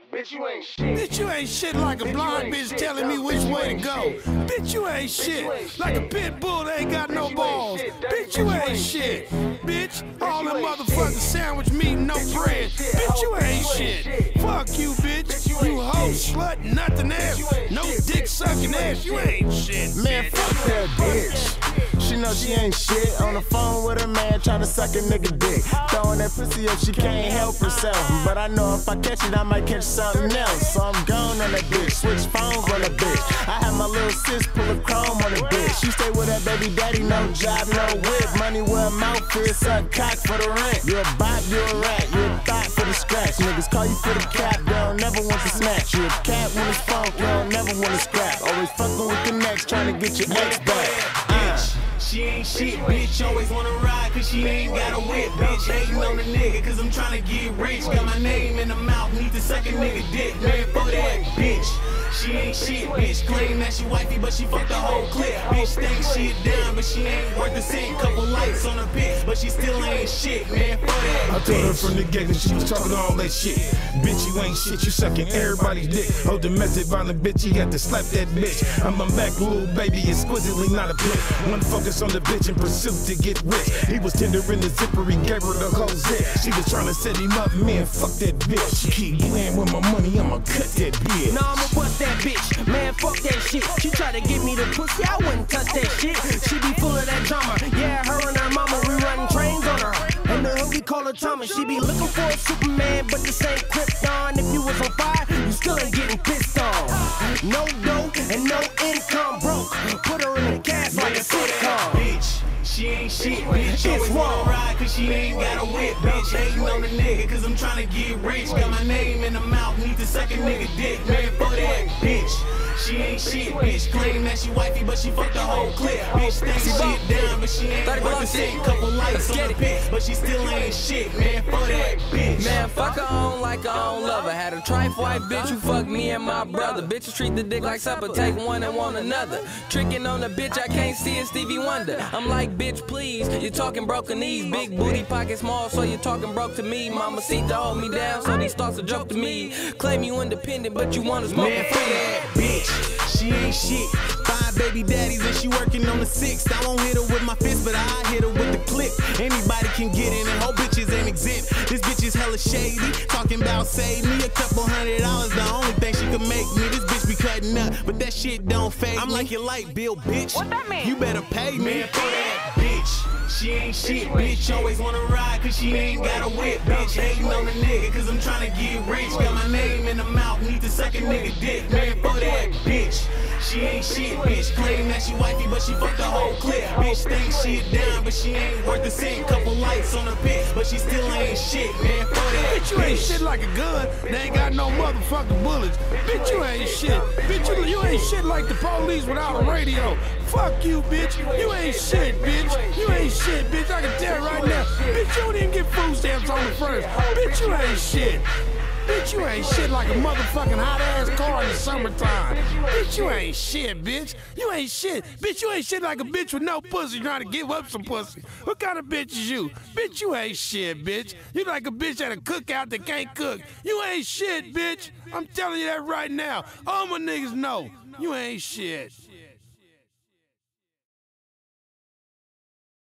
Bitch, you ain't shit. Bitch, you ain't shit like a blind bitch telling me which way to go. Bitch, you ain't shit like a pit bull that ain't got no balls. Bitch, you ain't shit. Bitch, all them motherfucking sandwich meat and no bread. Bitch, you ain't shit. Fuck you, bitch. You hoe, slut, nothing else. No dick sucking ass. You ain't shit. Man, fuck that bitch. She know she ain't shit. On the phone with her man trying to suck a nigga dick. Throwing that pussy if she can't help herself. But I know if I catch it, I might catch something else. So I'm gone on that bitch. Switch phones on that bitch. I have my little sis pull a chrome on that bitch. She stay with that baby daddy, no job, no whip. Money where mouth is, suck cock for the rent. You a bop, you a rat, you a thought for the scratch. Niggas call you for the cap, they don't never want to smash. You a cat when it's funk, you don't never want to scrap. Always fucking with the next, trying to get your ex back. She ain't shit, bitch, always wanna ride cause she ain't got a whip. Bitch, hating on the nigga cause I'm tryna get rich. Got my name in the mouth, need to suck a nigga dick. Man, fuck that bitch. She ain't shit, bitch, claim that she wifey but she fucked the whole clip. Bitch think she a dime but she ain't worth a cent. Couple likes on her pics but she still ain't shit. Man, fuck that I told her from the gate that she was talking all that shit. Bitch, you ain't shit, you sucking everybody's dick. Oh, domestic violent bitch, you got to slap that bitch. I'm a Mac little baby, exquisitely not a bitch. One focus on the bitch in pursuit to get rich. He was tender in the zipper, he gave her the whole zip. She was trying to set him up, man, fuck that bitch. She keep playing with my money, I'ma cut that bitch. Nah, I'ma bust that bitch, man, fuck that shit. She tried to give me the pussy, I wouldn't touch that shit. She be full of that drama, yeah, her and her mama, we running trains on her. In the hood we call her Thomas, she be looking for a Superman, but this ain't Krypton. If you was on fire, you still ain't getting pissed on. No dough and no income, broke. Put her in the cast like a sitcom. Bitch, she ain't shit, bitch, always wanna ride cause she ain't got a whip. Bitch, hating on the nigga cause I'm tryna get rich. Got my name in the mouth, need to suck a nigga dick. Man, fuck that bitch. She ain't shit, bitch, claim that she wifey but she fucked the whole clip. Bitch think she a dime but she ain't worth a cent. Couple likes on her pics but she still ain't shit. Man, fuck that bitch. Man, fuck her on like her own lover. Had a trife white bitch who fucked me and my brother. Bitches treat the dick like supper, take one and want another. Tricking on the bitch, I can't see it, Stevie Wonder. I'm like, bitch, please, you're talking broken knees. Big booty, pocket small, so you're talking broke to me. Mama seat to hold me down, so these thoughts a joke to me. Claim you independent, but you wanna smoke Man, and fuck free. that bitch. She ain't shit. 5 baby daddies and she working on the 6th. I won't hit her with my fist, but I hit her with the clip. Anybody can get in and whole bitches ain't exempt. This bitch is hella shady, talking about save me a couple $100. The only thing she can make me. This bitch be cutting up, but that shit don't fade. I'm like your light bill, bitch. What that mean? You better pay me. Man, fuck that bitch. She ain't shit, bitch, always wanna ride cause she ain't got a whip. Bitch, hating on the nigga cause I'm tryna get rich. Got my name in the mouth, need to suck a nigga dick. Man, fuck that bitch. She ain't shit, bitch, claim that she wifey but she fucked the whole clip. Bitch think she a dime but she ain't worth a cent. Couple likes on her pics but she still ain't shit. Man, fuck that Bitch, you ain't shit like a gun. They ain't got no motherfucking bullets. Bitch, you ain't shit. Bitch, you ain't shit like the police without a radio. Fuck you, bitch. You ain't shit, bitch. You ain't shit, bitch. I can tell right now. Bitch, you don't even get food stamps on the first. Bitch, you ain't shit. Bitch, you ain't shit like a motherfucking hot-ass car in the summertime. Bitch, you ain't shit, bitch. You ain't shit. Bitch, you ain't shit like a bitch with no pussy trying to give up some pussy. What kind of bitch is you? Bitch, you ain't shit, bitch. You like a bitch at a cookout that can't cook. You ain't shit, bitch. I'm telling you that right now. All my niggas know. You ain't shit.